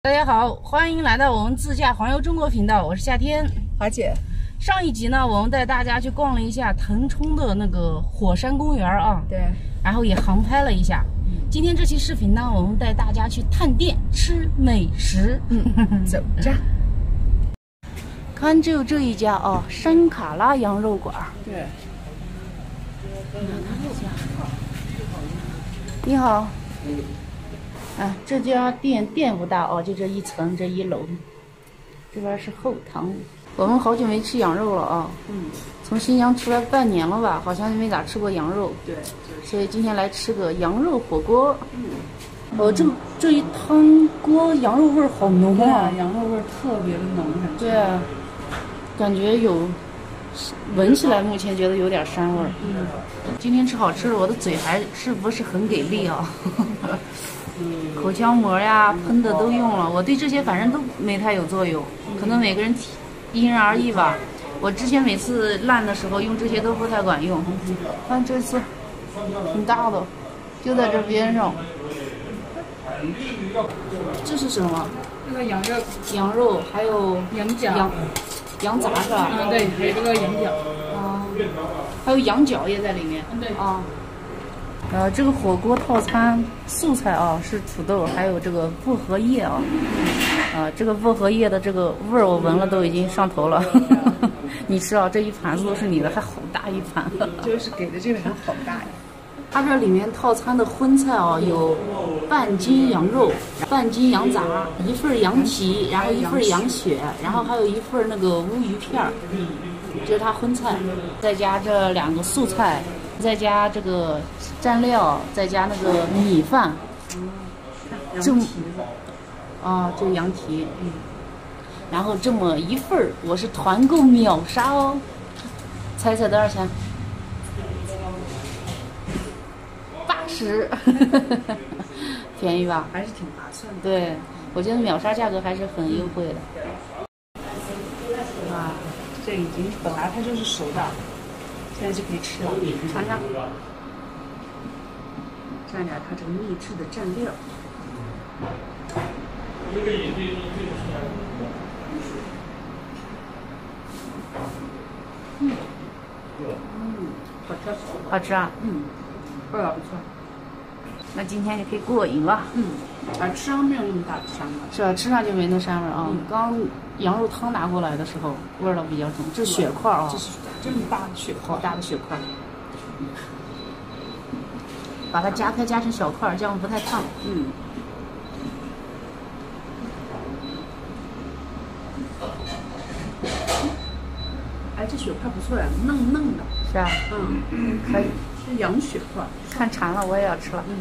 大家好，欢迎来到我们自驾环游中国频道，我是夏天， 华姐。 上一集呢，我们带大家去逛了一下腾冲的那个火山公园啊， 对， 然后也航拍了一下。今天这期视频呢，我们带大家去探店吃美食。 走着。 看，只有这一家啊，山卡拉羊肉馆。 对。 你好。啊，这家店不大哦，就这一层，这一楼，这边是后堂。我们好久没吃羊肉了啊，从新疆出来半年了吧，好像没咋吃过羊肉。 对， 所以今天来吃个羊肉火锅。这一汤锅羊肉味儿好浓啊， 羊肉味儿特别的浓， 对啊，感觉有，闻起来目前觉得有点膻味儿。今天吃好吃的，我的嘴还是不是很给力啊？口腔膜呀，喷的都用了，我对这些反正都没太有作用，可能每个人因人而异吧。我之前每次烂的时候用这些都不太管用，但这次挺大的，就在这边上。这是什么？ 这个羊肉， 还有羊角， 羊杂是吧？ 对，还有这个羊角。 还有羊角也在里面。 对。 这个火锅套餐素菜啊是土豆，还有这个薄荷叶啊，这个薄荷叶的这个味儿我闻了都已经上头了。你吃啊，这一盘子都是你的，还好大一盘。 就是给的这盘好大呀。 它这里面套餐的荤菜啊，有半斤羊肉、半斤羊杂、一份羊蹄，然后一份羊血，然后还有一份那个乌鱼片儿，这是它荤菜，再加这2个素菜。再加这个蘸料，再加那个米饭，这羊蹄，然后这么一份儿，我是团购秒杀哦，猜多少钱？80，便宜吧？ 还是挺划算的。 对，我觉得秒杀价格还是很优惠的。 哇，这已经本来它就是熟的。现在就可以吃了， 尝尝， 蘸点它这个秘制的蘸料。 好吃啊！ 味道不错。 那今天就可以过瘾了。 吃上没有那么大的膻味。 是啊，吃上就没那膻味啊。刚羊肉汤拿过来的时候，味道比较重。这血块啊， 这是这么大的血块， 好大的血块。把它夹开，夹成小块，这样不太烫。 哎，这血块不错呀，嫩嫩的。 是啊。可以。 是羊血块。 看馋了，我也要吃了。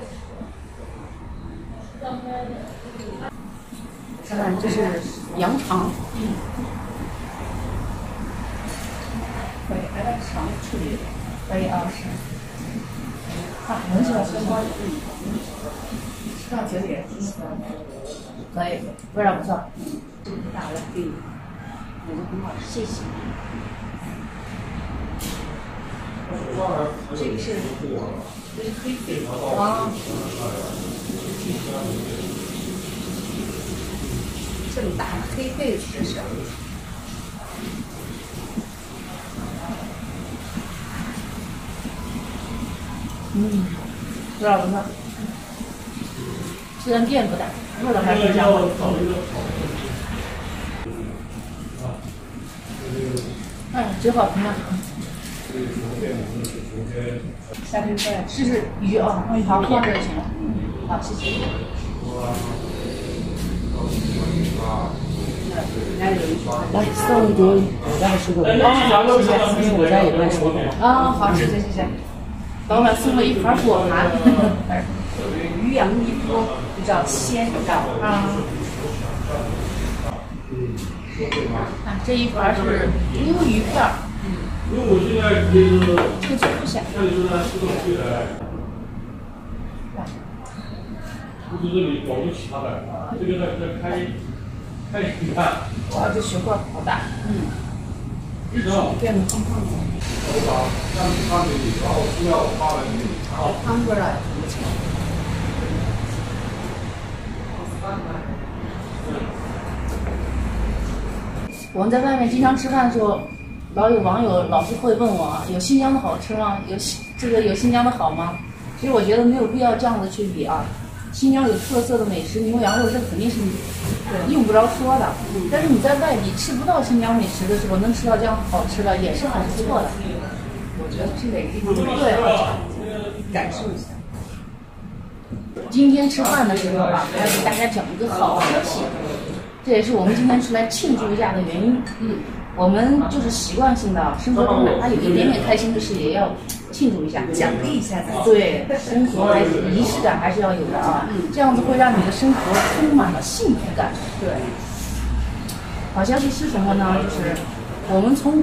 看，这是羊肠。 可以，哎，它肠处理可以啊。很喜欢吃瓜子。 吃到嘴里可以，味道不错。 打了给你，我们很好吃，谢谢。这个是黑肺啊，这么大的黑肺吃是。 味道不错。虽然店不大，味道还是比较好。真好听啊！ 夏天再试试鱼啊，好，放这就行了。好，谢谢。来送一碟我家的水果。谢谢，因为我家有卖水果。好，谢谢。老板送了一盘果盘， 鱼羊一锅，比较鲜的这一盘是乌鱼片儿。这个最不咸。 哇，这血块好大。变得胖胖的。汤味儿啊， 我们在外面经常吃饭的时候，老有网友老是会问我，有新疆的好吃吗？有新疆的好吗？其实我觉得没有必要这样子去比啊。新疆有特色的美食，牛羊肉这肯定是用不着说的。但是你在外地吃不到新疆美食的时候，能吃到这样好吃的也是很不错的。 我觉得是哪个地方都对， 感受一下。 今天吃饭的时候啊，还要给大家讲一个好消息，这也是我们今天出来庆祝一下的原因。我们就是习惯性的生活中哪怕有一点点开心的事，也要庆祝一下， 奖励一下自己。 对，生活还是仪式感还是要有的啊。这样子会让你的生活充满了幸福感。 对， 好消息是什么呢？就是我们从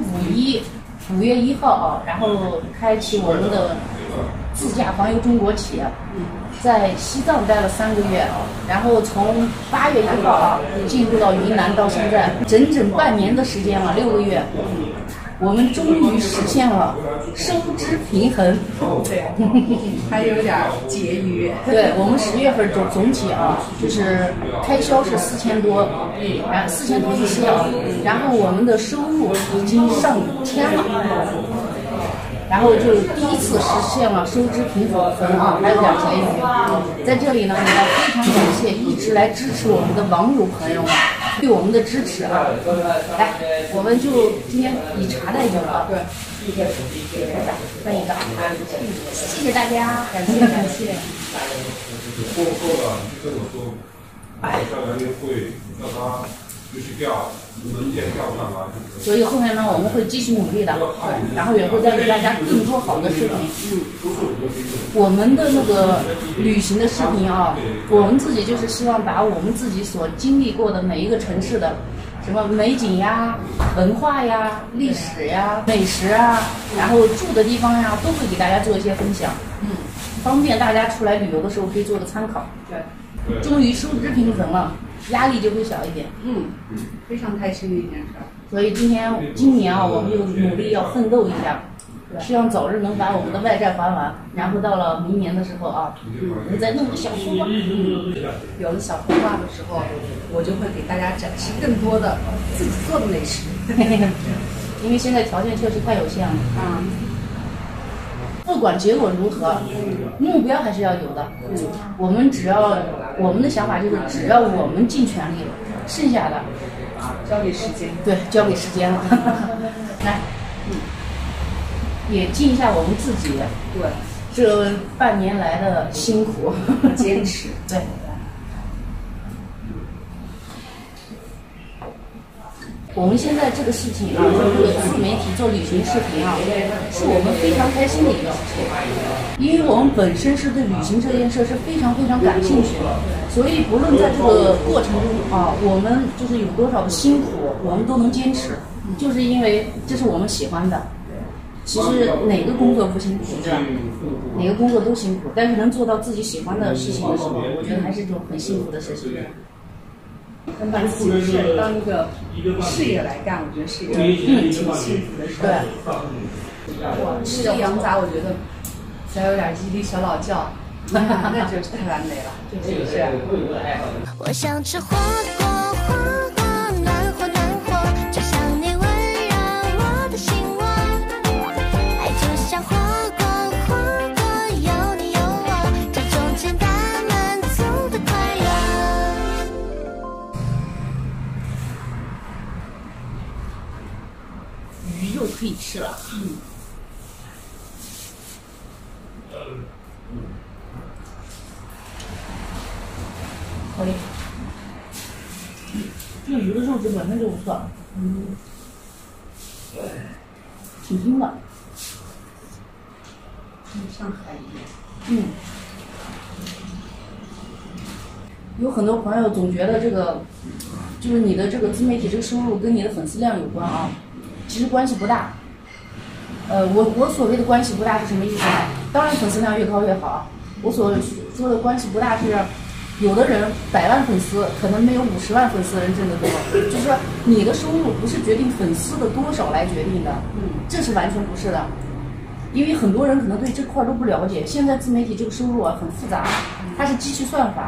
5月1号啊，然后开启我们的自驾环游中国起，在西藏待了3个月，然后从8月1号啊进入到云南，到现在整整半年的时间了，6个月，我们终于实现了收支平衡。 对，还有点结余。 对，我们10月份总体啊，就是开销是4000多，然后4000多一些啊，然后我们的收入已经上1000了。然后就第一次实现了收支平衡啊，还有点结余。在这里呢，也要非常感谢一直来支持我们的网友朋友们对我们的支持啊！来，我们就今天以茶代酒啊，对，分一个啊，谢谢大家，感谢。 过了，你跟我说，校园也会让他继续调，能见调上来。 所以后面呢，我们会继续努力的，然后也会带给大家更多好的视频。我们的那个旅行的视频啊，我们自己就是希望把我们自己所经历过的每一个城市的什么美景呀、文化呀、历史呀、美食啊，然后住的地方呀，都会给大家做一些分享。方便大家出来旅游的时候可以做个参考。对，终于收支平衡了，压力就会小一点。 非常开心的一件事。 所以今年啊，我们就努力要奋斗一下，希望早日能把我们的外债还完，然后到了明年的时候啊，我们再弄个小书包。 有了小红花的时候，我就会给大家展示更多的自己做的美食。 因为现在条件确实太有限了啊。不管结果如何，目标还是要有的。我们的想法就是，只要我们尽全力了，剩下的交给时间。 对，交给时间了。来，也尽一下我们自己对这半年来的辛苦坚持。 对。我们现在这个事情啊，做这个自媒体做旅行视频啊，是我们非常开心的一个事情，因为我们本身是对旅行这件事是非常非常感兴趣的，所以不论在这个过程中啊，我们就是有多少的辛苦，我们都能坚持，就是因为这是我们喜欢的。其实哪个工作不辛苦，对吧？哪个工作都辛苦，但是能做到自己喜欢的事情的时候，我觉得还是一种很幸福的事情。 能把自己的事当一个事业来干，我觉得是一个挺幸福的事。 对， 哇，吃着羊杂，我觉得再有点伊犁小老窖，那就太完美了，是不是？ 我想吃火锅，火锅暖和暖和，就像你温热我的心窝，爱就像火锅，火锅有你有我，这种简单满足的快乐。 鱼肉可以吃了。可以。这鱼的肉质本身就不错。挺腥的。 像海一样。 有很多朋友总觉得这个，就是你的这个自媒体这个收入跟你的粉丝量有关啊。其实关系不大，我所谓的关系不大是什么意思呢？当然粉丝量越高越好。我所说的关系不大是，有的人100万粉丝可能没有50万粉丝的人挣得多，就是说你的收入不是决定粉丝的多少来决定的，这是完全不是的。因为很多人可能对这块都不了解，现在自媒体这个收入啊很复杂，它是机器算法，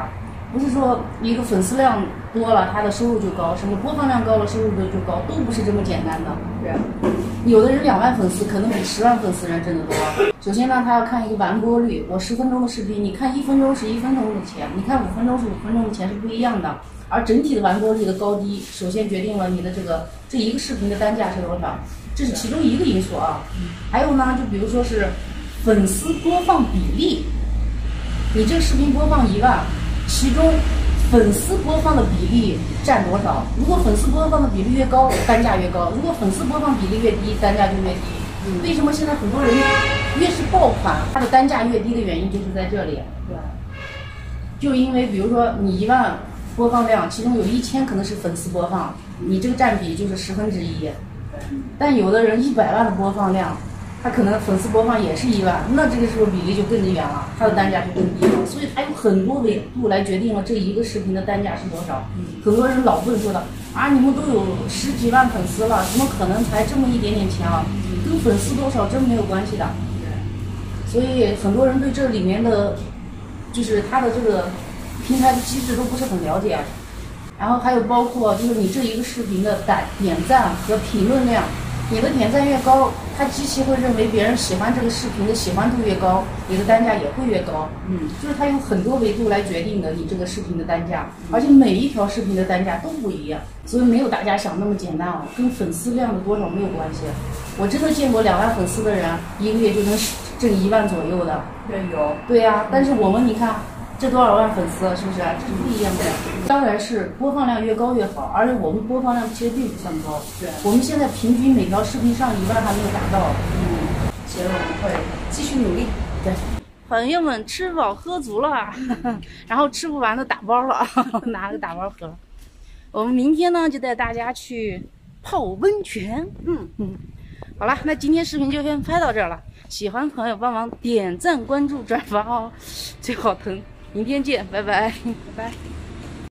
不是说一个粉丝量多了，他的收入就高，什么播放量高了，收入就高，都不是这么简单的。 对， 有的人2万粉丝，可能比10万粉丝人挣得多。首先呢，他要看一个完播率。我10分钟的视频，你看1分钟是1分钟的钱，你看5分钟是5分钟的钱是不一样的。而整体的完播率的高低，首先决定了你的这一个视频的单价是多少，这是其中一个因素啊。还有呢，就比如说是粉丝播放比例，你这个视频播放1万，其中粉丝播放的比例占多少？如果粉丝播放的比例越高，单价越高；如果粉丝播放比例越低，单价就越低。为什么现在很多人越是爆款，它的单价越低的原因就是在这里。对，就因为比如说你1万播放量，其中有1000可能是粉丝播放，你这个占比就是1/10。但有的人100万的播放量，他可能粉丝播放也是1万，那这个时候比例就更远了，它的单价就更低了。所以它有很多维度来决定了这一个视频的单价是多少。很多人老会说的啊，你们都有10几万粉丝了，怎么可能才这么一点点钱啊？跟粉丝多少真没有关系的。所以很多人对这里面的，就是它的这个平台的机制都不是很了解。然后还有包括就是你这一个视频的点赞和评论量，你的点赞越高，它机器会认为别人喜欢这个视频的喜欢度越高，你的单价也会越高。就是它有很多维度来决定的你这个视频的单价，而且每一条视频的单价都不一样，所以没有大家想那么简单啊，跟粉丝量的多少没有关系。我真的见过2万粉丝的人，一个月就能挣1万左右的。 对，有。 对呀，但是我们你看。这多少万粉丝，是不是？这是不一样的。当然是播放量越高越好，而且我们播放量其实并不算高。 对， 我们现在平均每条视频上1万还没有达到。 其实我们会继续努力。 对，朋友们吃饱喝足了，然后吃不完的打包了，拿个打包盒。我们明天呢就带大家去泡温泉。好了，那今天视频就先拍到这儿了。喜欢朋友帮忙点赞、关注、转发哦，最好疼。明天见，拜拜，拜拜。